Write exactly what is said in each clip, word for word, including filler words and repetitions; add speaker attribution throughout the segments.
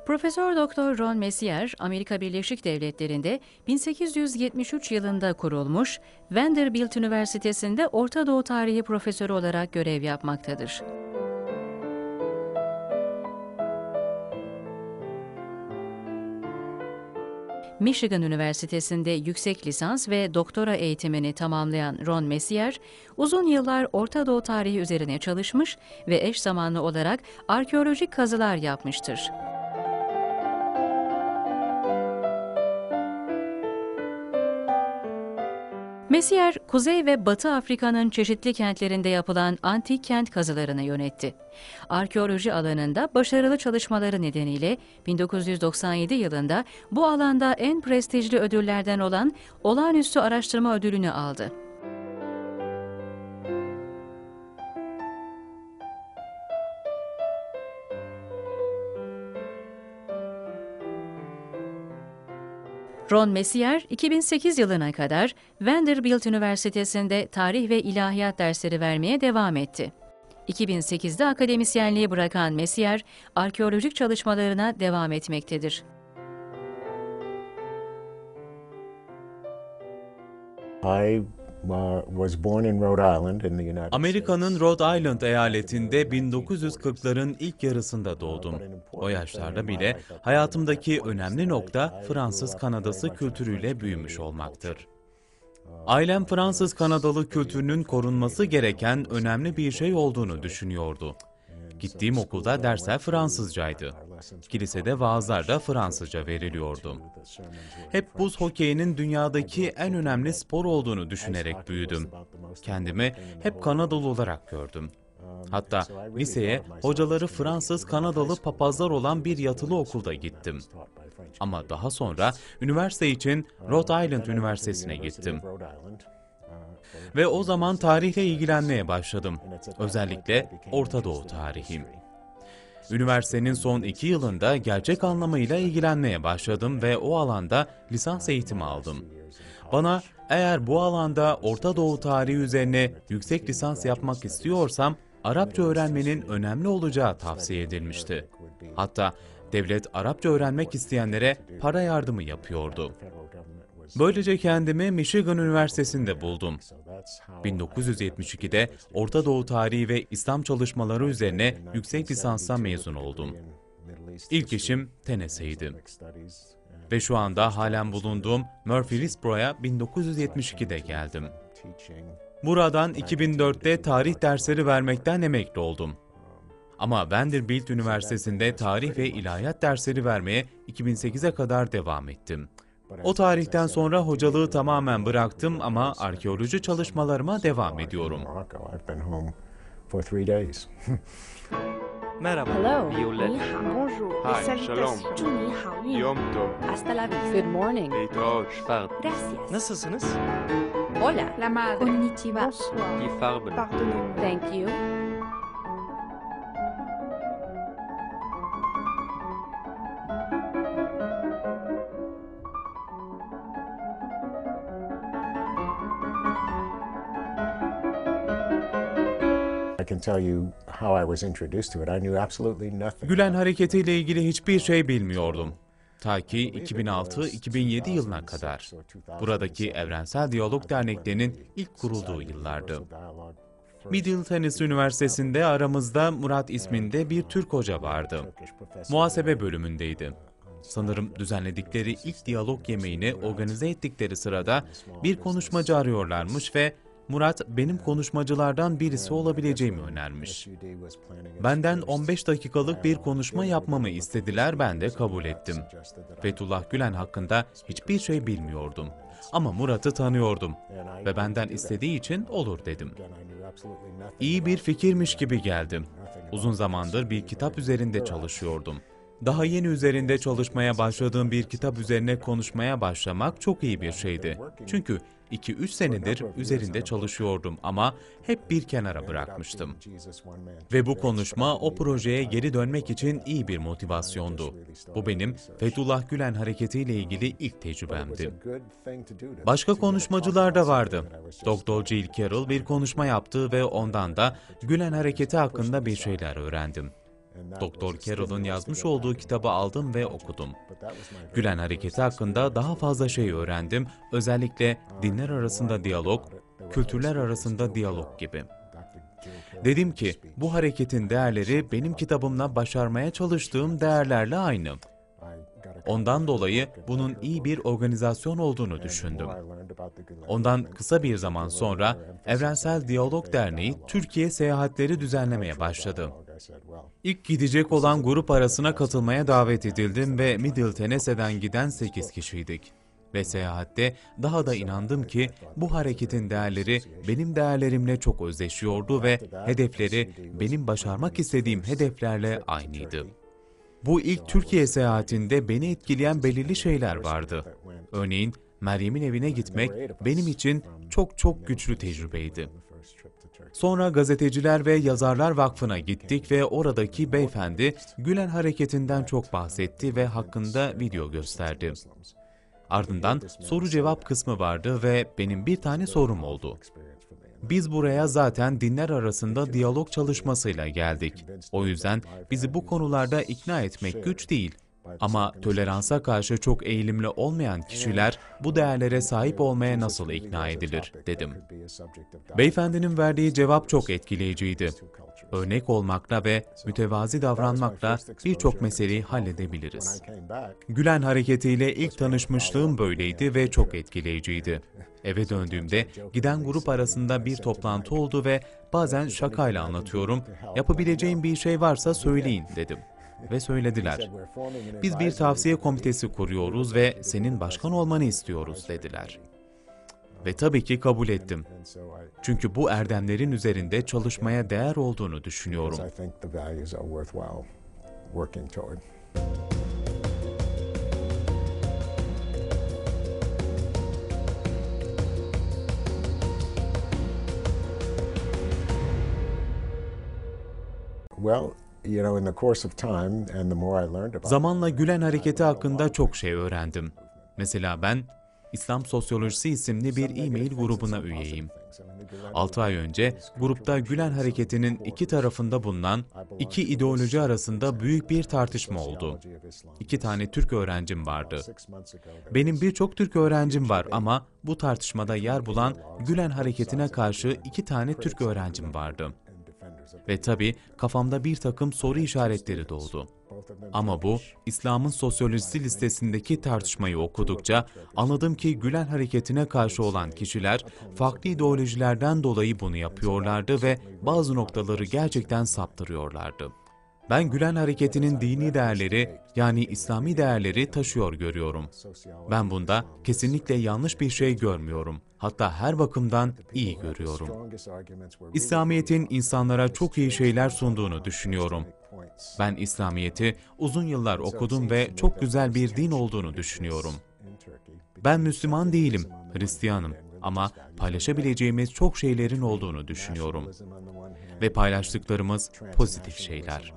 Speaker 1: Profesör Doktor Ron Messier, Amerika Birleşik Devletleri'nde bin sekiz yüz yetmiş üç yılında kurulmuş, Vanderbilt Üniversitesi'nde Orta Doğu Tarihi Profesörü olarak görev yapmaktadır. Michigan Üniversitesi'nde yüksek lisans ve doktora eğitimini tamamlayan Ron Messier, uzun yıllar Orta Doğu tarihi üzerine çalışmış ve eş zamanlı olarak arkeolojik kazılar yapmıştır. Messier, Kuzey ve Batı Afrika'nın çeşitli kentlerinde yapılan antik kent kazılarını yönetti. Arkeoloji alanında başarılı çalışmaları nedeniyle bin dokuz yüz doksan yedi yılında bu alanda en prestijli ödüllerden olan Olağanüstü Araştırma Ödülünü aldı. Ron Messier, iki bin sekiz yılına kadar Vanderbilt Üniversitesi'nde tarih ve ilahiyat dersleri vermeye devam etti. iki bin sekizde akademisyenliği bırakan Messier, arkeolojik çalışmalarına devam etmektedir.
Speaker 2: I was born in Rhode Island in the United States.
Speaker 3: Amerika'nın Rhode Island eyaletinde bin dokuz yüz kırkların ilk yarısında doğdum. O yaşlarda bile hayatımdaki önemli nokta Fransız Kanadası kültürüyle büyümüş olmaktır. Ailem Fransız Kanadalı kültürünün korunması gereken önemli bir şey olduğunu düşünüyordu. Gittiğim okulda dersler Fransızcaydı. Kilisede vaazlar da Fransızca veriliyordu. Hep buz hokeyinin dünyadaki en önemli spor olduğunu düşünerek büyüdüm. Kendimi hep Kanadalı olarak gördüm. Hatta liseye hocaları Fransız Kanadalı papazlar olan bir yatılı okulda gittim. Ama daha sonra üniversite için Rhode Island Üniversitesi'ne gittim. Ve o zaman tarihle ilgilenmeye başladım. Özellikle Orta Doğu tarihi. Üniversitenin son iki yılında gerçek anlamıyla ilgilenmeye başladım ve o alanda lisans eğitimi aldım. Bana eğer bu alanda Orta Doğu tarihi üzerine yüksek lisans yapmak istiyorsam Arapça öğrenmenin önemli olacağı tavsiye edilmişti. Hatta devlet Arapça öğrenmek isteyenlere para yardımı yapıyordu. Böylece kendimi Michigan Üniversitesi'nde buldum. bin dokuz yüz yetmiş ikide Orta Doğu tarihi ve İslam çalışmaları üzerine yüksek lisanstan mezun oldum. İlk işim Tennessee'ydi. Ve şu anda halen bulunduğum Murfreesboro'ya bin dokuz yüz yetmiş ikide geldim. Buradan iki bin dörtte tarih dersleri vermekten emekli oldum. Ama Vanderbilt Üniversitesi'nde tarih ve ilahiyat dersleri vermeye iki bin sekize kadar devam ettim. O tarihten sonra hocalığı tamamen bıraktım ama arkeoloji çalışmalarıma devam ediyorum.
Speaker 4: Merhaba.
Speaker 5: Hello.
Speaker 4: Violet.
Speaker 5: Ni hao. Bonjour.
Speaker 4: Hi,
Speaker 5: Les
Speaker 4: shalom.
Speaker 5: salutations. Ni hao. Ni.
Speaker 4: Yom Tov.
Speaker 5: Hasta la vista. Good morning.
Speaker 4: להתראות.
Speaker 5: Gracias.
Speaker 4: Nasılsınız?
Speaker 5: Hola.
Speaker 6: La madre.
Speaker 5: Konnichiwa.
Speaker 6: Bonsoir.
Speaker 4: Die Farben.
Speaker 6: Pardonnez-moi.
Speaker 5: Thank you.
Speaker 2: I can tell you how I was introduced to it. I knew absolutely nothing.
Speaker 3: Gülen Hareketi ile ilgili hiçbir şey bilmiyordum. Ta ki iki bin altı iki bin yedi yılına kadar. Buradaki Evrensel Diyalog Derneklerinin ilk kurulduğu yıllardı. Middle Tennessee Üniversitesi'nde aramızda Murat isminde bir Türk hoca vardı. Muhasebe bölümündeydi. Sanırım düzenledikleri ilk diyalog yemeğini organize ettikleri sırada bir konuşmacı arıyorlarmış ve Murat benim konuşmacılardan birisi olabileceğimi önermiş. Benden on beş dakikalık bir konuşma yapmamı istediler, ben de kabul ettim. Fethullah Gülen hakkında hiçbir şey bilmiyordum. Ama Murat'ı tanıyordum ve benden istediği için olur dedim. İyi bir fikirmiş gibi geldi. Uzun zamandır bir kitap üzerinde çalışıyordum. Daha yeni üzerinde çalışmaya başladığım bir kitap üzerine konuşmaya başlamak çok iyi bir şeydi. Çünkü iki üç senedir üzerinde çalışıyordum ama hep bir kenara bırakmıştım. Ve bu konuşma o projeye geri dönmek için iyi bir motivasyondu. Bu benim Fethullah Gülen Hareketi ile ilgili ilk tecrübemdi. Başka konuşmacılar da vardı. Doktor Jill Carroll bir konuşma yaptı ve ondan da Gülen Hareketi hakkında bir şeyler öğrendim. Doktor Carroll'ın yazmış olduğu kitabı aldım ve okudum. Gülen Hareketi hakkında daha fazla şey öğrendim, özellikle dinler arasında diyalog, kültürler arasında diyalog gibi. Dedim ki, bu hareketin değerleri benim kitabımla başarmaya çalıştığım değerlerle aynı. Ondan dolayı bunun iyi bir organizasyon olduğunu düşündüm. Ondan kısa bir zaman sonra Evrensel Diyalog Derneği Türkiye seyahatleri düzenlemeye başladı. İlk gidecek olan grup arasına katılmaya davet edildim ve Middle Tennessee'den giden sekiz kişiydik. Ve seyahatte daha da inandım ki bu hareketin değerleri benim değerlerimle çok özdeşiyordu ve hedefleri benim başarmak istediğim hedeflerle aynıydı. Bu ilk Türkiye seyahatinde beni etkileyen belirli şeyler vardı. Örneğin Meryem'in evine gitmek benim için çok çok güçlü tecrübeydi. Sonra Gazeteciler ve Yazarlar Vakfı'na gittik ve oradaki beyefendi Gülen Hareketi'nden çok bahsetti ve hakkında video gösterdi. Ardından soru cevap kısmı vardı ve benim bir tane sorum oldu. Biz buraya zaten dinler arasında diyalog çalışmasıyla geldik. O yüzden bizi bu konularda ikna etmek güç değil. Ama toleransa karşı çok eğilimli olmayan kişiler bu değerlere sahip olmaya nasıl ikna edilir, dedim. Beyefendinin verdiği cevap çok etkileyiciydi. Örnek olmakla ve mütevazi davranmakla birçok meseleyi halledebiliriz. Gülen Hareketi'yle ilk tanışmışlığım böyleydi ve çok etkileyiciydi. Eve döndüğümde giden grup arasında bir toplantı oldu ve bazen şakayla anlatıyorum, yapabileceğim bir şey varsa söyleyin dedim. Ve söylediler. Biz bir tavsiye komitesi kuruyoruz ve senin başkan olmanı istiyoruz dediler. Ve tabii ki kabul ettim. Çünkü bu erdemlerin üzerinde çalışmaya değer olduğunu düşünüyorum. Zamanla Gülen Hareketi hakkında çok şey öğrendim. Mesela ben İslam Sosyolojisi isimli bir e-mail grubuna üyeyim. altı ay önce grupta Gülen Hareketi'nin iki tarafında bulunan iki ideoloji arasında büyük bir tartışma oldu. İki tane Türk öğrencim vardı. Benim birçok Türk öğrencim var ama bu tartışmada yer bulan Gülen Hareketi'ne karşı iki tane Türk öğrencim vardı. Ve tabii kafamda bir takım soru işaretleri doğdu. Ama bu, İslam'ın sosyolojisi listesindeki tartışmayı okudukça anladım ki Gülen Hareketi'ne karşı olan kişiler farklı ideolojilerden dolayı bunu yapıyorlardı ve bazı noktaları gerçekten saptırıyorlardı. Ben Gülen Hareketi'nin dini değerleri, yani İslami değerleri taşıyor görüyorum. Ben bunda kesinlikle yanlış bir şey görmüyorum. Hatta her bakımdan iyi görüyorum. İslamiyet'in insanlara çok iyi şeyler sunduğunu düşünüyorum. Ben İslamiyet'i uzun yıllar okudum ve çok güzel bir din olduğunu düşünüyorum. Ben Müslüman değilim, Hristiyanım ama paylaşabileceğimiz çok şeylerin olduğunu düşünüyorum. Ve paylaştıklarımız pozitif şeyler.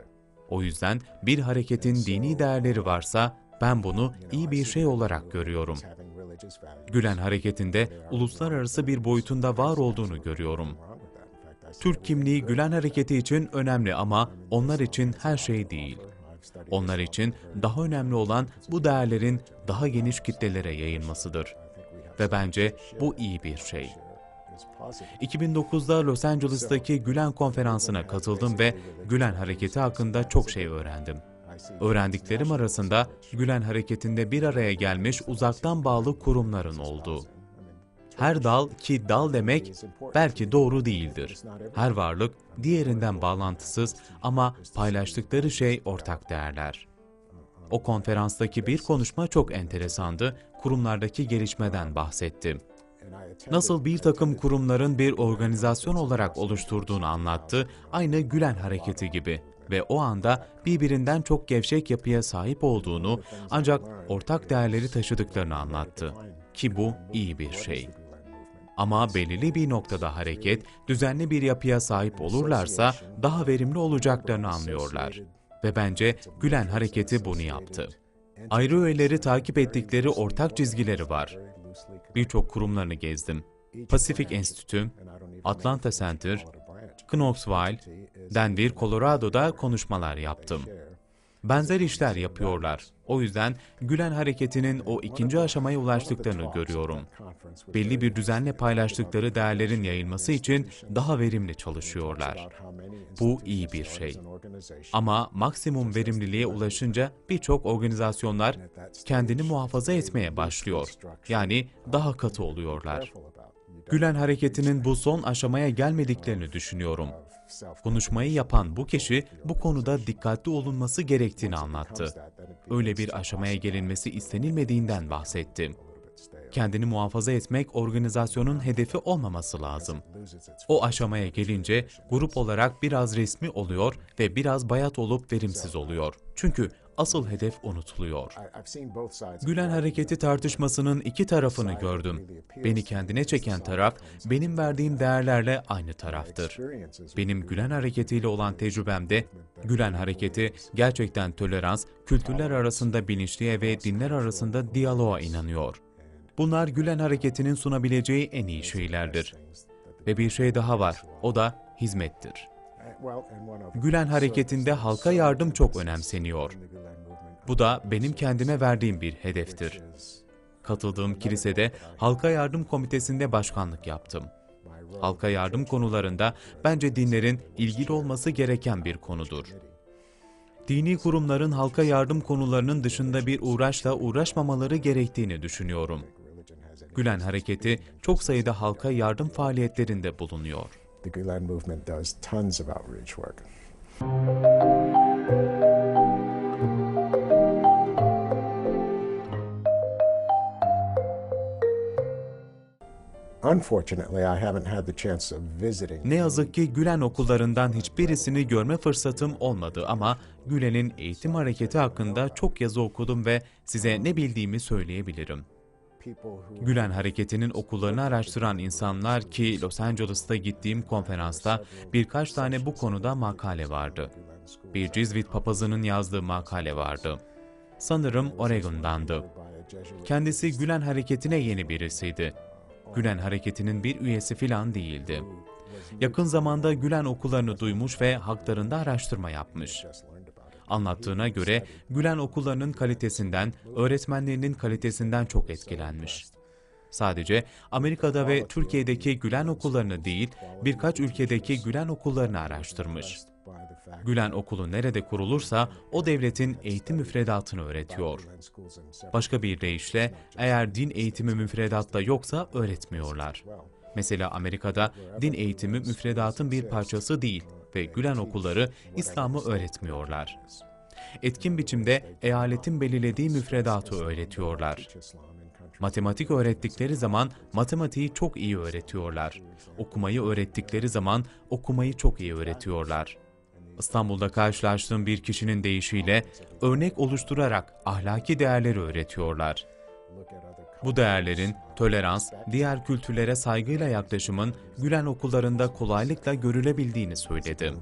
Speaker 3: O yüzden bir hareketin dini değerleri varsa ben bunu iyi bir şey olarak görüyorum. Gülen Hareketi'nde uluslararası bir boyutunda var olduğunu görüyorum. Türk kimliği Gülen Hareketi için önemli ama onlar için her şey değil. Onlar için daha önemli olan bu değerlerin daha geniş kitlelere yayılmasıdır. Ve bence bu iyi bir şey. iki bin dokuzda Los Angeles'taki Gülen Konferansı'na katıldım ve Gülen Hareketi hakkında çok şey öğrendim. Öğrendiklerim arasında Gülen Hareketi'nde bir araya gelmiş uzaktan bağlı kurumların olduğu. Her dal, ki dal demek belki doğru değildir. Her varlık diğerinden bağlantısız ama paylaştıkları şey ortak değerler. O konferanstaki bir konuşma çok enteresandı, kurumlardaki gelişmeden bahsetti. Nasıl bir takım kurumların bir organizasyon olarak oluşturduğunu anlattı, aynı Gülen Hareketi gibi. Ve o anda birbirinden çok gevşek yapıya sahip olduğunu ancak ortak değerleri taşıdıklarını anlattı. Ki bu iyi bir şey. Ama belirli bir noktada hareket, düzenli bir yapıya sahip olurlarsa daha verimli olacaklarını anlıyorlar. Ve bence Gülen Hareketi bunu yaptı. Ayrı üyeleri takip ettikleri ortak çizgileri var. Birçok kurumlarını gezdim. Pacific Enstitü, Atlanta Center, Knoxville, Denver, Colorado'da konuşmalar yaptım. Benzer işler yapıyorlar. O yüzden Gülen Hareketi'nin o ikinci aşamaya ulaştıklarını görüyorum. Belli bir düzenle paylaştıkları değerlerin yayılması için daha verimli çalışıyorlar. Bu iyi bir şey. Ama maksimum verimliliğe ulaşınca birçok organizasyonlar kendini muhafaza etmeye başlıyor. Yani daha katı oluyorlar. Gülen Hareketi'nin bu son aşamaya gelmediklerini düşünüyorum. Konuşmayı yapan bu kişi bu konuda dikkatli olunması gerektiğini anlattı. Öyle bir aşamaya gelinmesi istenilmediğinden bahsetti. Kendini muhafaza etmek organizasyonun hedefi olmaması lazım. O aşamaya gelince grup olarak biraz resmi oluyor ve biraz bayat olup verimsiz oluyor. Çünkü asıl hedef unutuluyor. Gülen Hareketi tartışmasının iki tarafını gördüm. Beni kendine çeken taraf, benim verdiğim değerlerle aynı taraftır. Benim Gülen Hareketi ile olan tecrübemde, Gülen Hareketi gerçekten tolerans, kültürler arasında bilinçliğe ve dinler arasında diyaloğa inanıyor. Bunlar Gülen Hareketi'nin sunabileceği en iyi şeylerdir. Ve bir şey daha var, o da hizmettir. Gülen Hareketi'nde halka yardım çok önemseniyor. Bu da benim kendime verdiğim bir hedeftir. Katıldığım kilisede Halka Yardım Komitesi'nde başkanlık yaptım. Halka yardım konularında bence dinlerin ilgili olması gereken bir konudur. Dini kurumların halka yardım konularının dışında bir uğraşla uğraşmamaları gerektiğini düşünüyorum. Gülen Hareketi çok sayıda halka yardım faaliyetlerinde bulunuyor.
Speaker 2: The Gülen movement does tons of outreach work. Unfortunately, I haven't had the chance of visiting.
Speaker 3: Ne yazık ki Gülen okullarından hiçbirisini görme fırsatım olmadı ama Gülen'in eğitim hareketi hakkında çok yazı okudum ve size ne bildiğimi söyleyebilirim. Gülen Hareketi'nin okullarını araştıran insanlar ki Los Angeles'ta gittiğim konferansta birkaç tane bu konuda makale vardı. Bir Cizvit papazının yazdığı makale vardı. Sanırım Oregon'dandı. Kendisi Gülen Hareketi'ne yeni birisiydi. Gülen Hareketi'nin bir üyesi filan değildi. Yakın zamanda Gülen okullarını duymuş ve haklarında araştırma yapmış. Anlattığına göre Gülen okullarının kalitesinden, öğretmenlerinin kalitesinden çok etkilenmiş. Sadece Amerika'da ve Türkiye'deki Gülen okullarını değil, birkaç ülkedeki Gülen okullarını araştırmış. Gülen okulu nerede kurulursa o devletin eğitim müfredatını öğretiyor. Başka bir deyişle eğer din eğitimi müfredatta yoksa öğretmiyorlar. Mesela Amerika'da din eğitimi müfredatın bir parçası değil ve Gülen okulları İslam'ı öğretmiyorlar. Etkin biçimde eyaletin belirlediği müfredatı öğretiyorlar. Matematik öğrettikleri zaman matematiği çok iyi öğretiyorlar. Okumayı öğrettikleri zaman okumayı çok iyi öğretiyorlar. İstanbul'da karşılaştığım bir kişinin deyişiyle örnek oluşturarak ahlaki değerleri öğretiyorlar. Bu değerlerin tolerans, diğer kültürlere saygıyla yaklaşımın Gülen okullarında kolaylıkla görülebildiğini söyledi.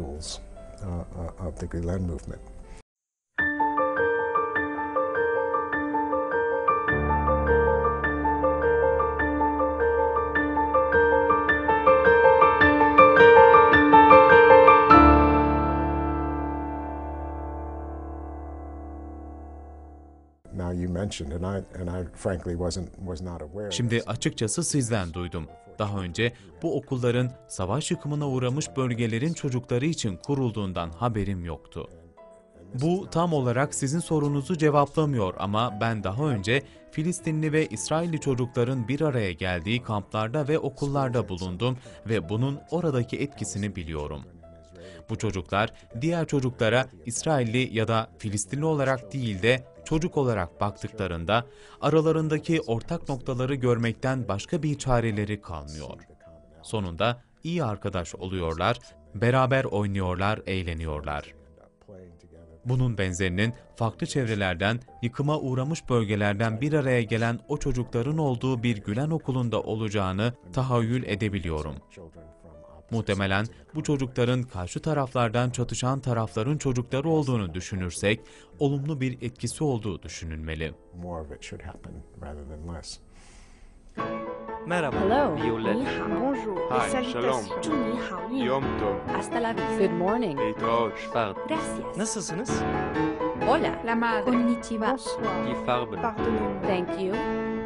Speaker 3: Şimdi açıkçası sizden duydum. Daha önce bu okulların savaş yıkımına uğramış bölgelerin çocukları için kurulduğundan haberim yoktu. Bu tam olarak sizin sorunuzu cevaplamıyor ama ben daha önce Filistinli ve İsrailli çocukların bir araya geldiği kamplarda ve okullarda bulundum ve bunun oradaki etkisini biliyorum. Bu çocuklar diğer çocuklara İsrailli ya da Filistinli olarak değil de çocuk olarak baktıklarında aralarındaki ortak noktaları görmekten başka bir çareleri kalmıyor. Sonunda iyi arkadaş oluyorlar, beraber oynuyorlar, eğleniyorlar. Bunun benzerinin farklı çevrelerden, yıkıma uğramış bölgelerden bir araya gelen o çocukların olduğu bir Gülen okulunda olacağını tahayyül edebiliyorum. Muhtemelen bu çocukların karşı taraflardan çatışan tarafların çocukları olduğunu düşünürsek, olumlu bir etkisi olduğu düşünülmeli.
Speaker 4: Merhaba.
Speaker 5: Hello.
Speaker 6: Violet.
Speaker 5: Ni hao. Bonjour.
Speaker 6: Hi,
Speaker 5: Les
Speaker 6: shalom.
Speaker 5: salutations. Ni hao. Ni.
Speaker 6: Yom Tov.
Speaker 5: Hasta la vista. Good morning.
Speaker 6: להתראות.
Speaker 5: Gracias.
Speaker 4: Nasılsınız?
Speaker 5: Hola.
Speaker 7: La madre.
Speaker 5: Konnichiwa.
Speaker 7: Bonsoir.
Speaker 6: Die Farben.
Speaker 7: Pardonnez-moi.
Speaker 5: Thank you.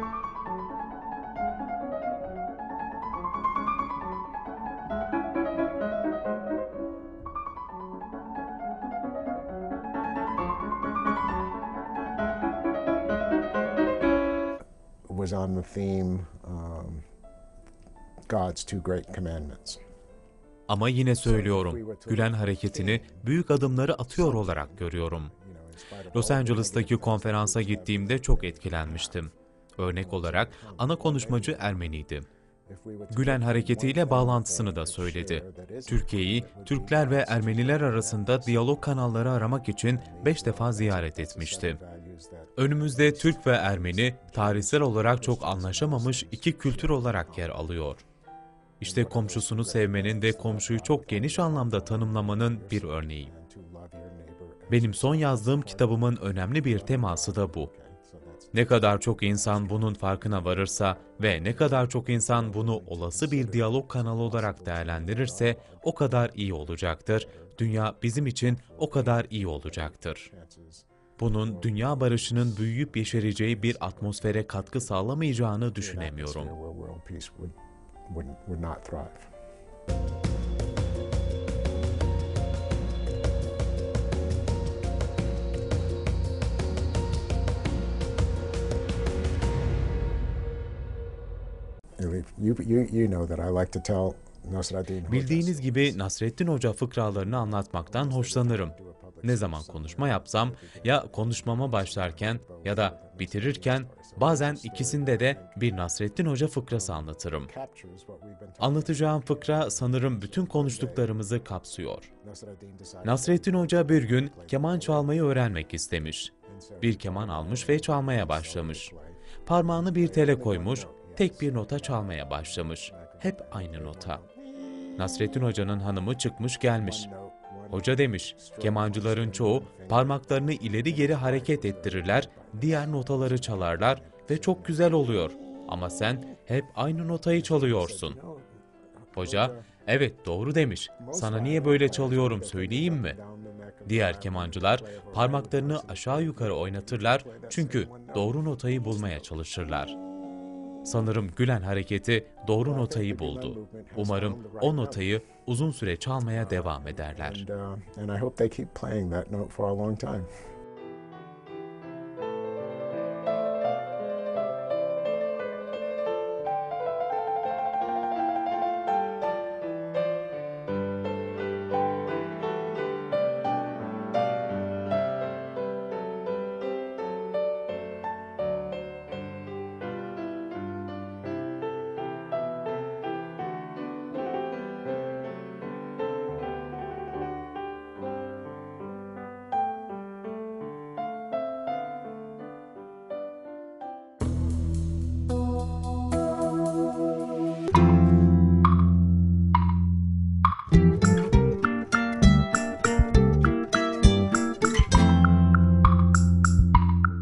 Speaker 2: Was on the theme um, God's two great commandments.
Speaker 3: Ama yine söylüyorum, Gülen hareketini büyük adımları atıyor olarak görüyorum. Los Angeles'taki konferansa gittiğimde çok etkilenmiştim. Örnek olarak ana konuşmacı Ermeniydi. Gülen hareketiyle bağlantısını da söyledi. Türkiye'yi, Türkler ve Ermeniler arasında diyalog kanalları aramak için beş defa ziyaret etmişti. Önümüzde Türk ve Ermeni, tarihsel olarak çok anlaşamamış iki kültür olarak yer alıyor. İşte komşusunu sevmenin ve komşuyu çok geniş anlamda tanımlamanın bir örneği. Benim son yazdığım kitabımın önemli bir teması da bu. Ne kadar çok insan bunun farkına varırsa ve ne kadar çok insan bunu olası bir diyalog kanalı olarak değerlendirirse o kadar iyi olacaktır. Dünya bizim için o kadar iyi olacaktır. Bunun dünya barışının büyüyüp yeşereceği bir atmosfere katkı sağlamayacağını düşünemiyorum.
Speaker 2: Where world peace would, would, would not thrive. You, you, you know that I like to tell Nasreddin Hoca.
Speaker 3: Bildiğiniz gibi Nasrettin Hoca fıkralarını anlatmaktan hoşlanırım. Ne zaman konuşma yapsam, ya konuşmama başlarken ya da bitirirken, bazen ikisinde de bir Nasrettin Hoca fıkrası anlatırım. Anlatacağım fıkra sanırım bütün konuştuklarımızı kapsıyor. Nasrettin Hoca bir gün keman çalmayı öğrenmek istemiş. Bir keman almış ve çalmaya başlamış. Parmağını bir tele koymuş, tek bir nota çalmaya başlamış. Hep aynı nota. Nasrettin Hoca'nın hanımı çıkmış gelmiş. Hoca demiş, kemancıların çoğu parmaklarını ileri geri hareket ettirirler, diğer notaları çalarlar ve çok güzel oluyor. Ama sen hep aynı notayı çalıyorsun. Hoca, evet doğru demiş. Sana niye böyle çalıyorum söyleyeyim mi? Diğer kemancılar parmaklarını aşağı yukarı oynatırlar çünkü doğru notayı bulmaya çalışırlar. Sanırım Gülen hareketi doğru notayı buldu. Umarım o notayı uzun süre çalmaya devam ederler.
Speaker 2: And, uh, and I hope they keep playing that note for a long time.